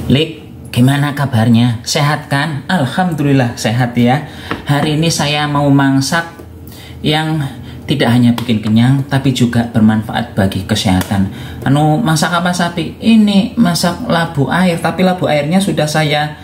Lik, gimana kabarnya? Sehat kan? Alhamdulillah sehat ya. Hari ini saya mau masak yang tidak hanya bikin kenyang, tapi juga bermanfaat bagi kesehatan. Masak apa sapi? Ini masak labu air, tapi labu airnya sudah saya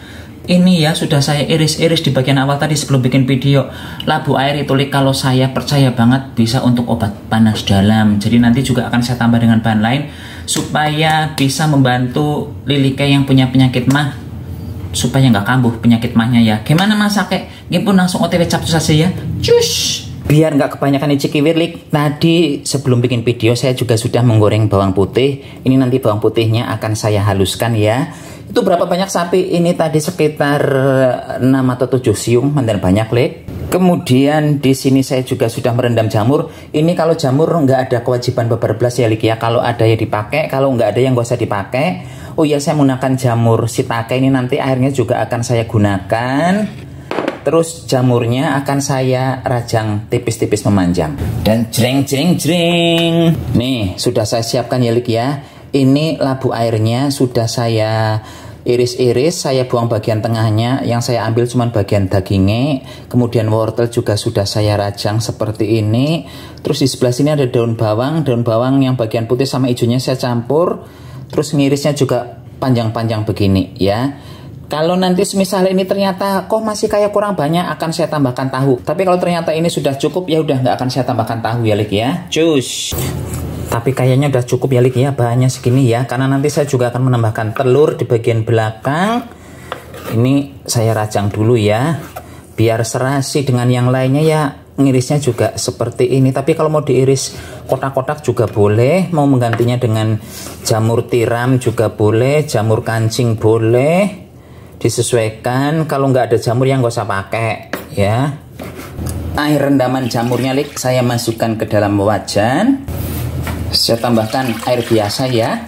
iris-iris di bagian awal tadi sebelum bikin video. Labu air itu kalau saya percaya banget bisa untuk obat panas dalam. Jadi nanti juga akan saya tambah dengan bahan lain supaya bisa membantu Lilike yang punya penyakit mah supaya nggak kambuh penyakit mahnya ya. Gimana masaknya? Gipun langsung OTW capcus saja ya. Cus. Biar nggak kebanyakan icikiwir, Lik. Tadi sebelum bikin video saya juga sudah menggoreng bawang putih. Ini nanti bawang putihnya akan saya haluskan ya. Itu berapa banyak sapi? Ini tadi sekitar 6 atau 7 siung, mandan banyak, Lik. Kemudian di sini saya juga sudah merendam jamur. Ini kalau jamur nggak ada kewajiban beberblas ya, Lik ya. Kalau ada ya dipakai, kalau nggak ada yang nggak usah dipakai. Oh ya, saya menggunakan jamur shiitake ini, nanti airnya juga akan saya gunakan. Terus jamurnya akan saya rajang tipis-tipis memanjang. Dan jreng. Nih, sudah saya siapkan ya, Lik ya. Ini labu airnya sudah saya iris-iris, saya buang bagian tengahnya, yang saya ambil cuma bagian dagingnya. Kemudian wortel juga sudah saya rajang seperti ini. Terus di sebelah sini ada daun bawang yang bagian putih sama hijaunya saya campur. Terus ngirisnya juga panjang-panjang begini ya. Kalau nanti semisal ini ternyata kok masih kayak kurang banyak, akan saya tambahkan tahu. Tapi kalau ternyata ini sudah cukup, ya udah nggak akan saya tambahkan tahu ya, Lik ya. Cus. Tapi kayaknya udah cukup ya, Lik ya, bahannya segini ya. Karena nanti saya juga akan menambahkan telur di bagian belakang. Ini saya rajang dulu ya, biar serasi dengan yang lainnya ya. Ngirisnya juga seperti ini. Tapi kalau mau diiris kotak-kotak juga boleh. Mau menggantinya dengan jamur tiram juga boleh, jamur kancing boleh. Disesuaikan. Kalau nggak ada jamur yang nggak usah pakai ya. Air rendaman jamurnya, Lik, saya masukkan ke dalam wajan. Saya tambahkan air biasa ya.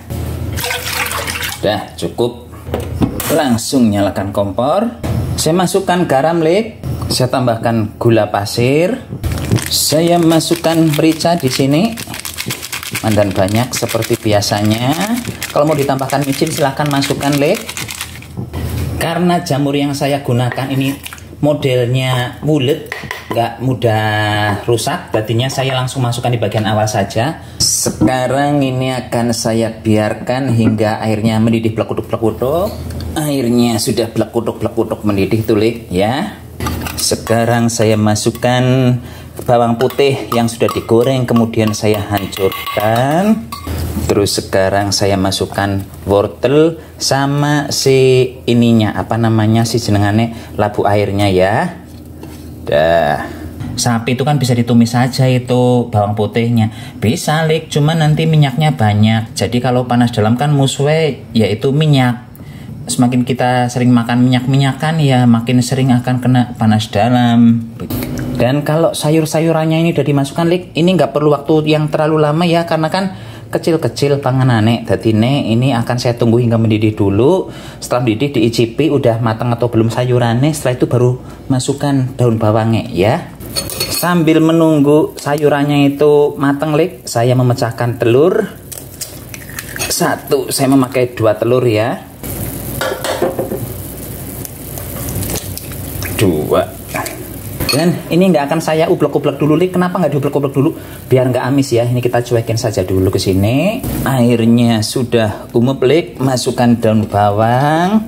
Udah cukup. Langsung nyalakan kompor. Saya masukkan garam, Lik. Saya tambahkan gula pasir. Saya masukkan merica di sini. Mandan banyak seperti biasanya. Kalau mau ditambahkan micin silahkan masukkan, Lik. Karena jamur yang saya gunakan ini modelnya bulat, nggak mudah rusak, berartinya saya langsung masukkan di bagian awal saja. Sekarang ini akan saya biarkan hingga airnya mendidih blekutuk-blekutuk. Airnya sudah blekutuk-blekutuk mendidih tuh, Lik ya. Sekarang saya masukkan bawang putih yang sudah digoreng, kemudian saya hancurkan. Terus sekarang saya masukkan wortel sama si ininya, apa namanya si jenengannya, labu airnya ya. Dah. Sapi itu kan bisa ditumis saja itu bawang putihnya. Bisa, Lik, cuma nanti minyaknya banyak. Jadi kalau panas dalam kan musuhnya yaitu minyak. Semakin kita sering makan minyak-minyakan ya makin sering akan kena panas dalam. Dan kalau sayur-sayurannya ini udah dimasukkan, Lik, ini nggak perlu waktu yang terlalu lama ya, karena kan kecil-kecil panganane. Jadi ini akan saya tunggu hingga mendidih dulu. Setelah mendidih diicipi udah matang atau belum sayurannya. Setelah itu baru masukkan daun bawangnya ya. Sambil menunggu sayurannya itu matang, Lik, saya memecahkan telur. Satu, saya memakai 2 telur ya. 2. Dan ini nggak akan saya ublek-ublek dulu, Lik. Kenapa nggak diublek-ublek dulu? Biar nggak amis ya. Ini kita cuekin saja dulu ke sini. Airnya sudah umep, Lik. Masukkan daun bawang.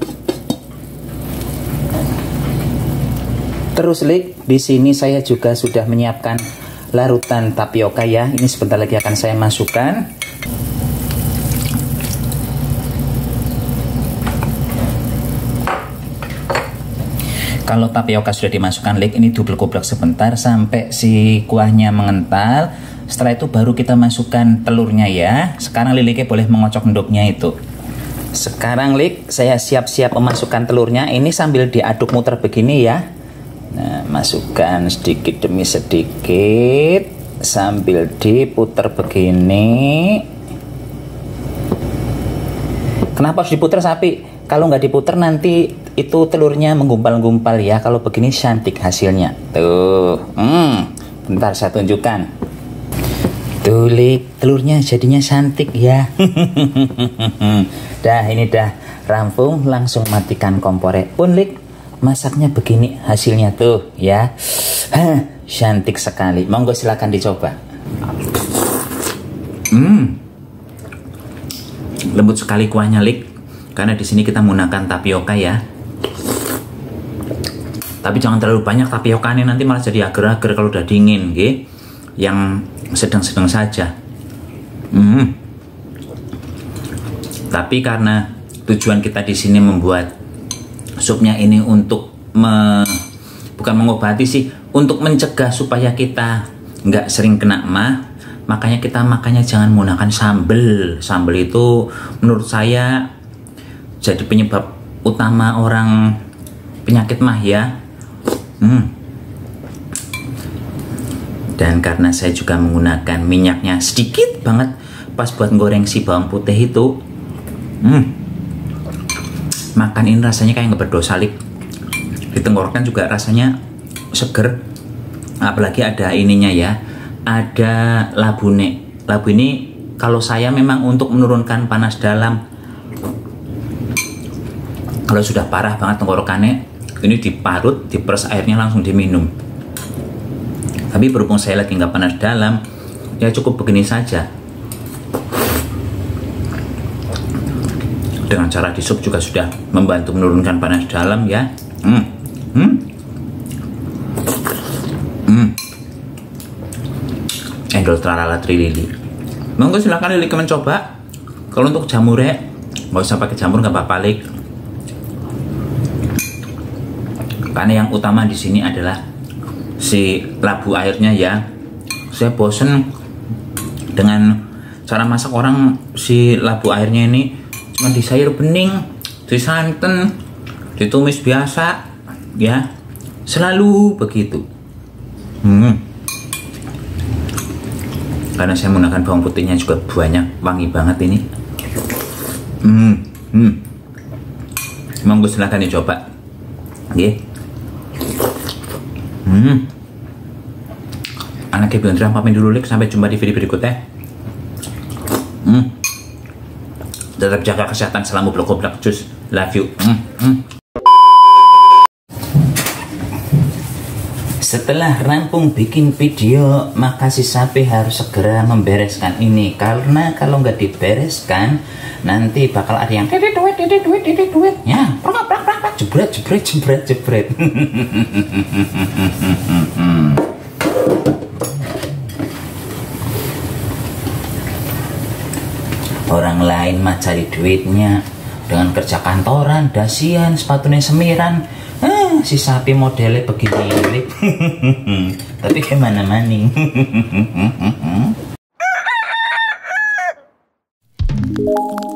Terus, Lik, di sini saya juga sudah menyiapkan larutan tapioka ya. Ini sebentar lagi akan saya masukkan. Kalau tapioka sudah dimasukkan, Lik, ini double-kublek sebentar sampai si kuahnya mengental. Setelah itu baru kita masukkan telurnya ya. Sekarang Lilike boleh mengocok endoknya itu. Sekarang, Lik, saya siap-siap memasukkan telurnya. Ini sambil diaduk muter begini ya. Nah, masukkan sedikit demi sedikit sambil diputer begini. Kenapa harus diputer, sapi? Kalau nggak diputer nanti itu telurnya menggumpal-gumpal ya. Kalau begini cantik hasilnya. Tuh, bentar saya tunjukkan. Tuh, Lik, telurnya jadinya cantik ya. Dah, ini dah rampung, langsung matikan kompornya. Unlik, masaknya begini hasilnya tuh ya. Cantik sekali. Monggo silakan dicoba. Lembut sekali kuahnya, Lik. Karena di sini kita menggunakan tapioka ya. Tapi jangan terlalu banyak tapiokanya, nanti malah jadi agar-agar kalau udah dingin, nggih. Yang sedang-sedang saja. Tapi karena tujuan kita di sini membuat supnya ini untuk bukan mengobati sih, untuk mencegah supaya kita nggak sering kena emah, makanya kita makannya jangan menggunakan sambal. Sambal itu menurut saya jadi penyebab utama orang penyakit mah ya. Dan karena saya juga menggunakan minyaknya sedikit banget pas buat goreng si bawang putih itu, makan ini rasanya kayak nggak berdosa, Lik. Di tenggorokan juga rasanya seger, apalagi ada ininya ya, ada labune. Labu ini kalau saya memang untuk menurunkan panas dalam. Kalau sudah parah banget tenggorokannya, ini diparut, diperes airnya langsung diminum. Tapi berhubung saya lagi nggak panas dalam, ya cukup begini saja. Dengan cara di sup juga sudah membantu menurunkan panas dalam ya. Endol tralala trilili. Monggo silakan Lili mencoba. Kalau untuk jamurnya nggak usah pakai jamur, nggak apa-apa, Lik. Karena yang utama di sini adalah si labu airnya ya. Saya bosen dengan cara masak orang si labu airnya ini cuma di sayur bening, di santan, ditumis biasa ya, selalu begitu. Karena saya menggunakan bawang putihnya juga banyak, wangi banget ini. Monggo silahkan dicoba. Nggih. Anaknya Biontra pamit dulu, Lik. Sampai jumpa di video berikutnya. Tetap jaga kesehatan, salam goblok-goblok cus. Love you. Setelah rampung bikin video, maka si sapi harus segera membereskan ini. Karena kalau nggak dibereskan, nanti bakal ada yang titit duit. Ya, jebret. Orang lain mah cari duitnya dengan kerja kantoran, dasian, sepatunya semiran. Si sapi modelnya begini. Tapi gimana maning?